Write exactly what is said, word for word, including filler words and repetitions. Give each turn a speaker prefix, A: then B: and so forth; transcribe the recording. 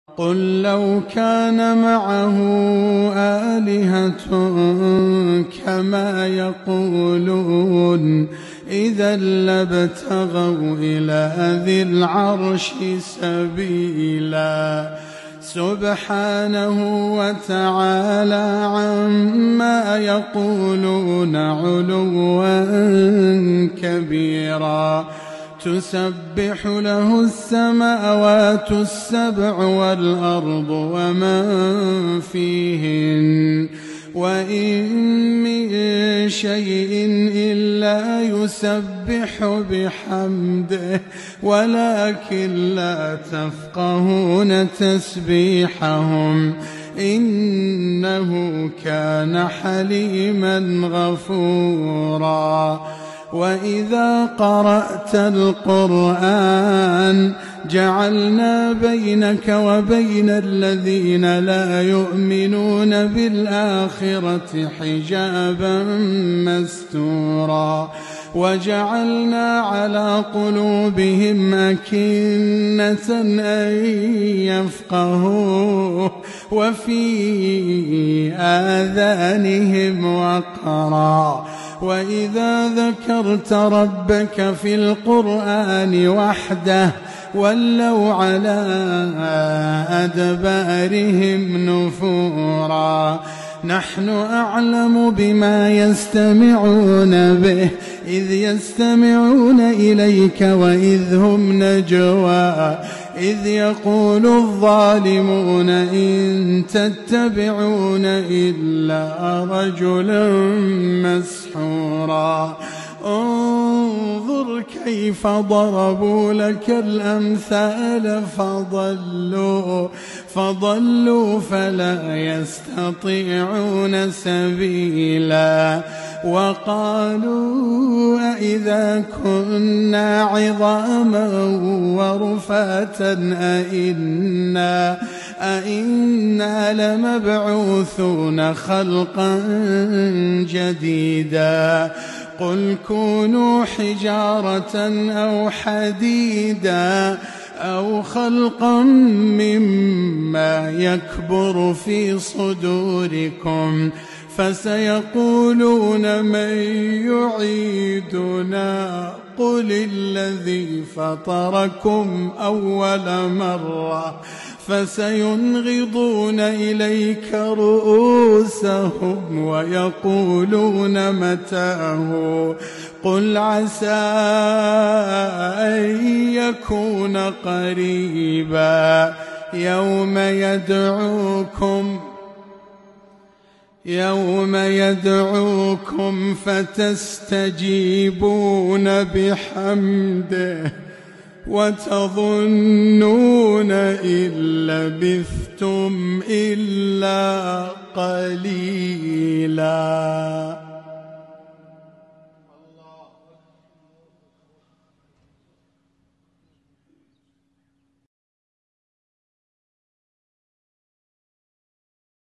A: قل لو كان معه آلهة كما يقولون إذا لابتغوا إلى ذي العرش سبيلا سبحانه وتعالى عما يقولون علوا كبيرا تسبح له السماوات السبع والأرض ومن فيهن وإن من شيء إلا يسبح بحمده ولكن لا تفقهون تسبيحهم إنه كان حليما غفورا وإذا قرأت القرآن جعلنا بينك وبين الذين لا يؤمنون بالآخرة حجابا مستورا وجعلنا على قلوبهم أكنة أن يفقهوه وفي آذانهم وقرا وإذا ذكرت ربك في القرآن وحده ولوا على أدبارهم نفورا نحن أعلم بما يستمعون به إذ يستمعون إليك وإذ هم نجوى إذ يقول الظالمون إن تتبعون إلا رجلا مسحورا انظر كيف ضربوا لك الأمثال فضلوا فضلوا فلا يستطيعون سبيلا وقالوا أئذا كنا عظاما ورفاتا أئنا أئنا لمبعوثون خلقا جديدا قل كونوا حجارة أو حديدا أو خلقا مما يكبر في صدوركم فسيقولون من يعيدنا قل الذي فطركم أول مرة فسينغضون إليك رؤوسهم ويقولون متاه قل عسى أن يكون قريبا يوم يدعوكم يوم يدعوكم فتستجيبون بحمده وتظنون إن لبثتم إلا قليلا.